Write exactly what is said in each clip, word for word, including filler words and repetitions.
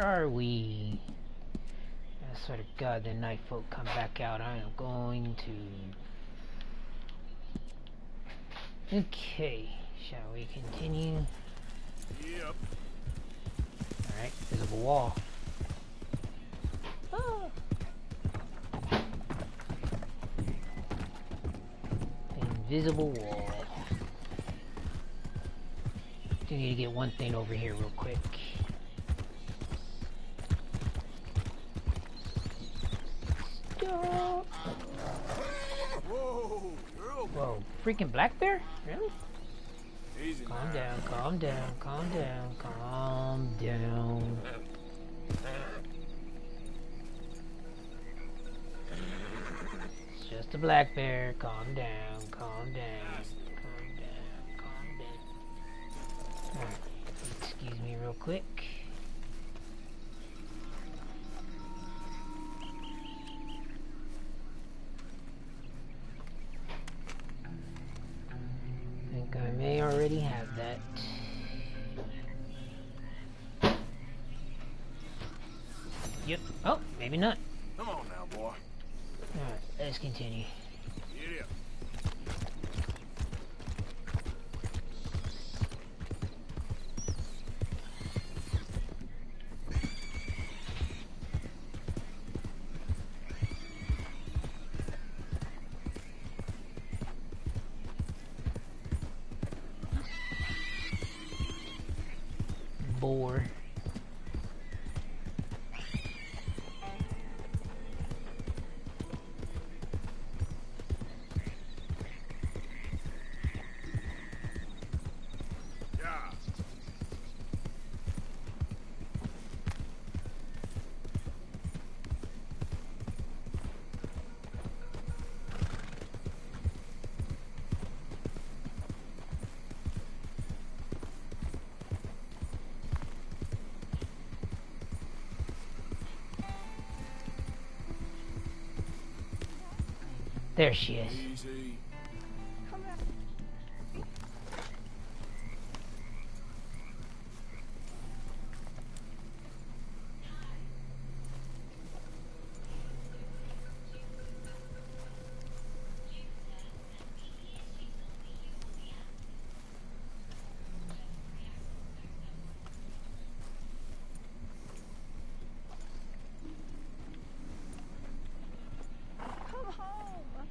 are we? I swear to God, the night folk come back out. I am going to. Okay, shall we continue? Yep. Alright, visible wall. Ah. Invisible wall. Do need to get one thing over here real quick. Stop. Whoa, you're okay. Whoa, freaking black bear? Really? Easy, Calm man. down, calm down, calm down, calm down. It's just a black bear. Calm down, calm down, calm down, calm down. Alright, excuse me real quick. I think I may already have that. Yep. Oh, maybe not. Come on now, boy. Alright, let's continue. Get up. Boar. Yeah. There she is. Easy. Come home.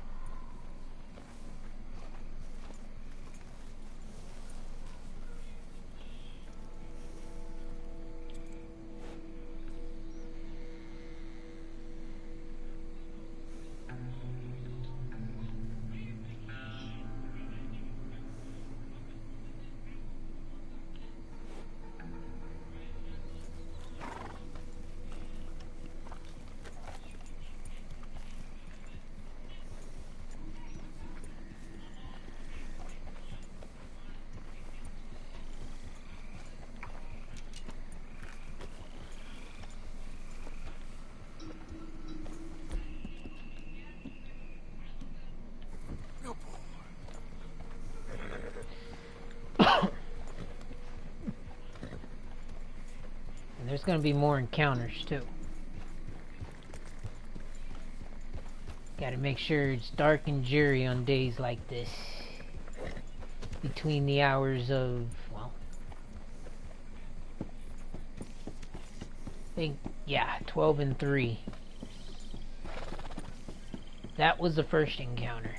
Good boy. And there's gonna be more encounters too. Gotta make sure it's dark and dreary on days like this. Between the hours of, well, I think, yeah, twelve and three. That was the first encounter.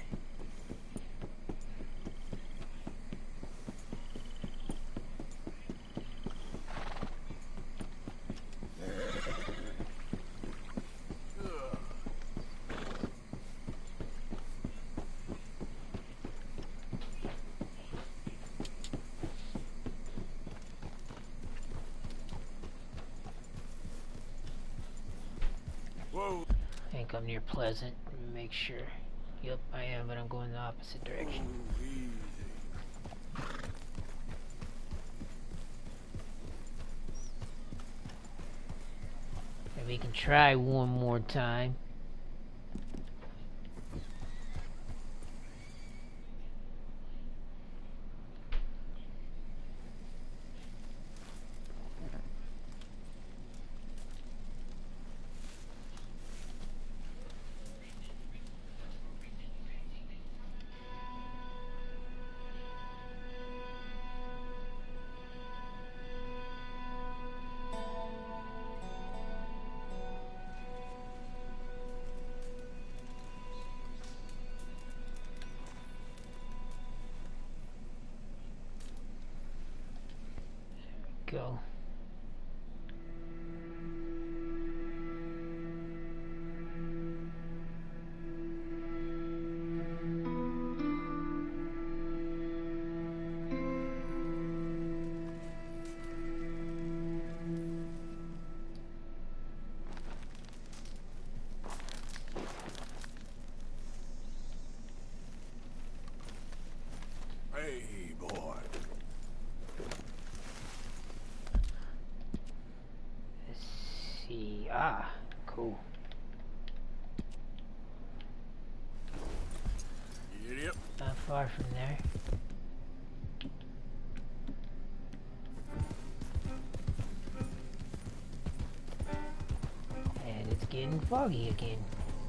Whoa. I think I'm near Pleasant. Make sure. Yep, I am, but I'm going the opposite direction. Whoa, easy. Maybe we can try one more time. go. Hey, boy. Let's see. Ah, cool. Idiot. Not far from there. And it's getting foggy again.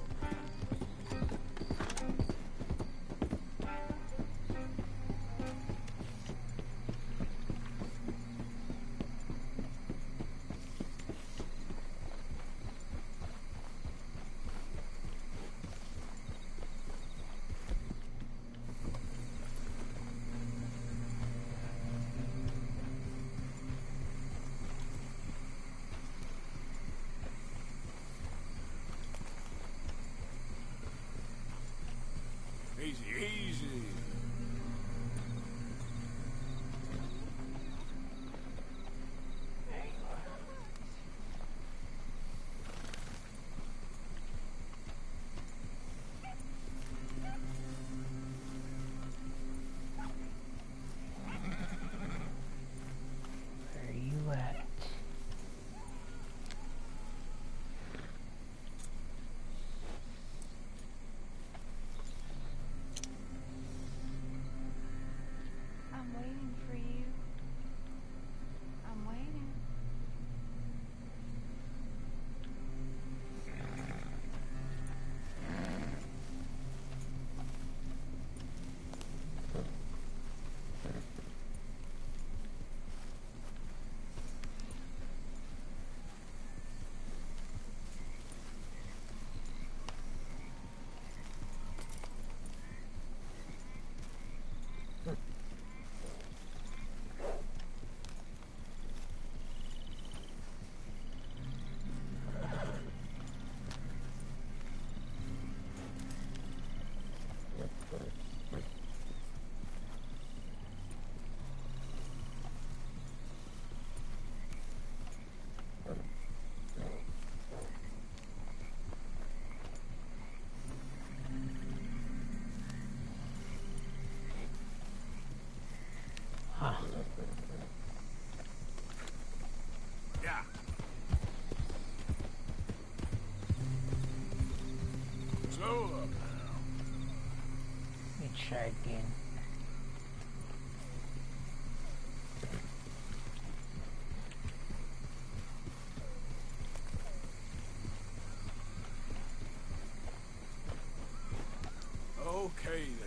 Easy, easy. Where are you at? I'm waiting for you. I'm waiting. Huh. Yeah. Slow up now. Let me try again. Okay there.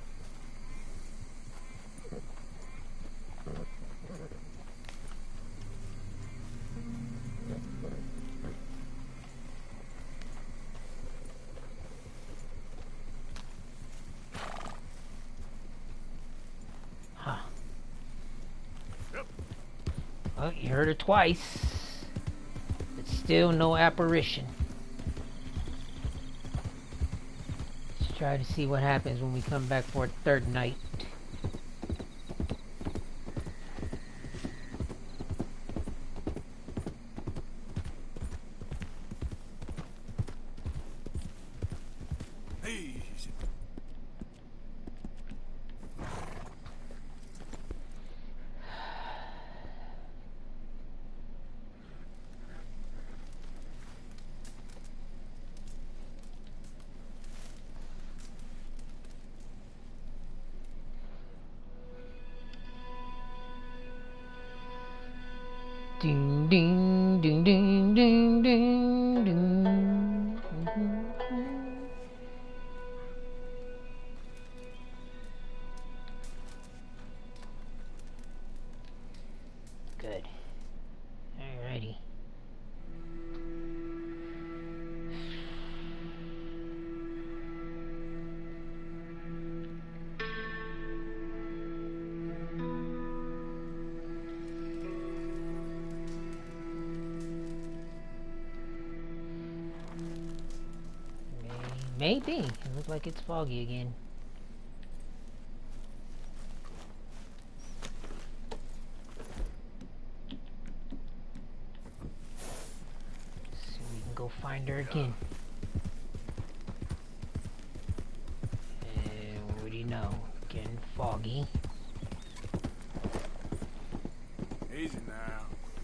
Huh. Yep. Well, you heard her twice. But still no apparition. Let's try to see what happens when we come back for a third night. Easy. Ding ding ding ding ding ding ding. Good. Alrighty. Maybe. It looks like it's foggy again. So we can go find her again. And what do you know? Getting foggy. Easy now.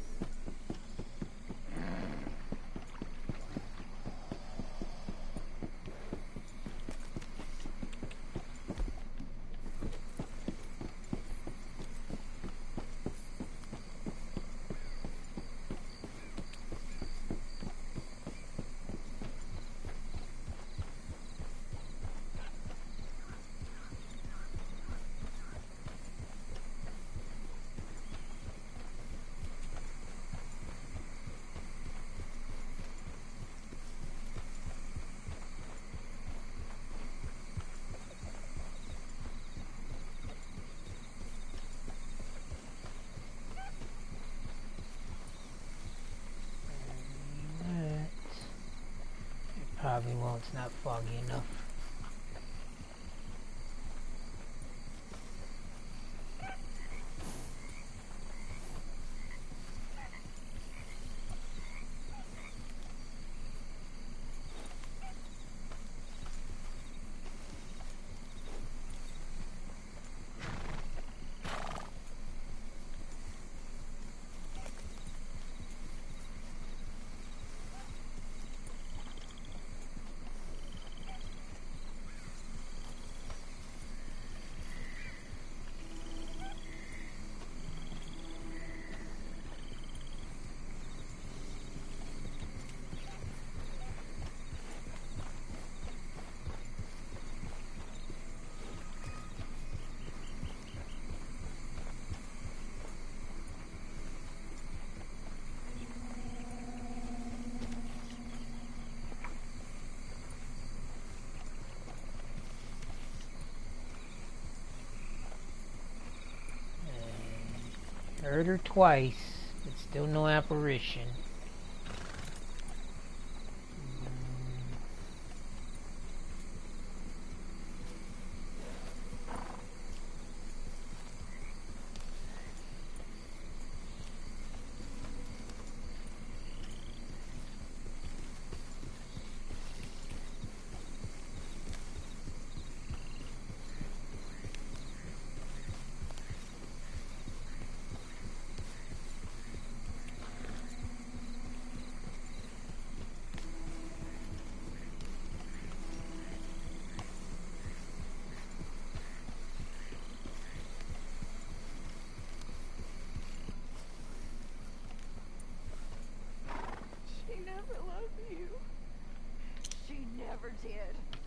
Probably won't, it's not foggy enough. Heard her twice, but still no apparition. She never loved you. She never did.